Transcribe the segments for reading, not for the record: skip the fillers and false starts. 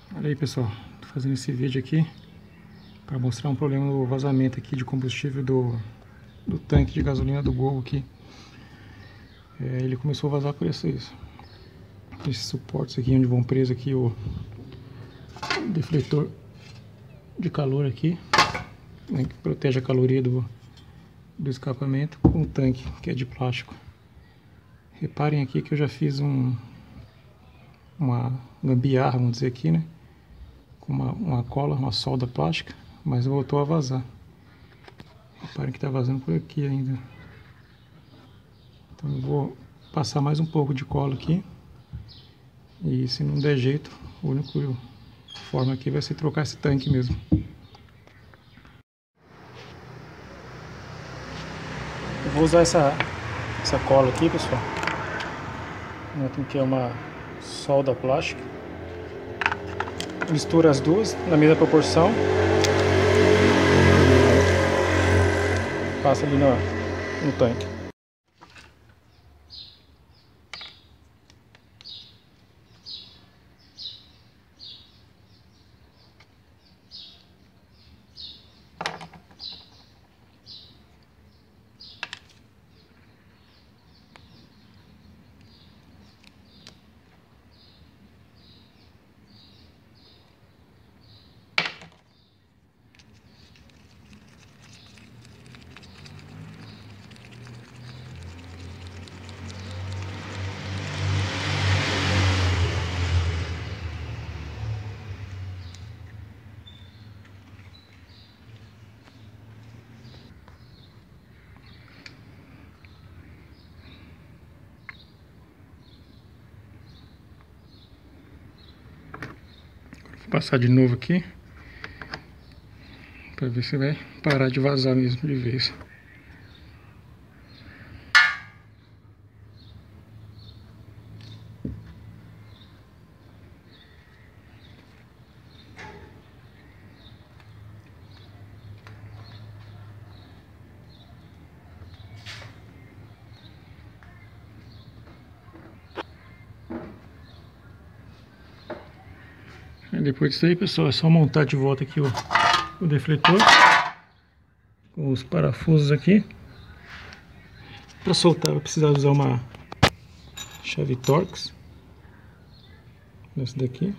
Olha aí, pessoal, tô fazendo esse vídeo aqui para mostrar um problema no vazamento aqui de combustível do tanque de gasolina do Gol aqui. Ele começou a vazar por esses suportes aqui onde vão preso aqui o defletor de calor aqui, né, que protege a caloria do escapamento, com o tanque que é de plástico. Reparem aqui que eu já fiz uma gambiarra, vamos dizer aqui, né, com uma cola, uma solda plástica, mas voltou a vazar. Reparem que está vazando por aqui ainda. Então eu vou passar mais um pouco de cola aqui, e se não der jeito, a única forma aqui vai ser trocar esse tanque mesmo. Eu vou usar essa cola aqui, pessoal. Notem que é uma solda plástica. Mistura as duas na mesma proporção. Passa ali no tanque. Vou passar de novo aqui para ver se vai parar de vazar mesmo de vez. Depois disso aí, pessoal, é só montar de volta aqui o defletor com os parafusos aqui. Para soltar vai precisar usar uma chave Torx, essa daqui.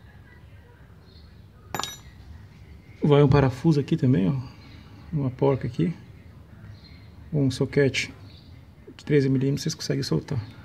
Vai um parafuso aqui também, ó, uma porca aqui, um soquete de 13 mm, vocês conseguem soltar.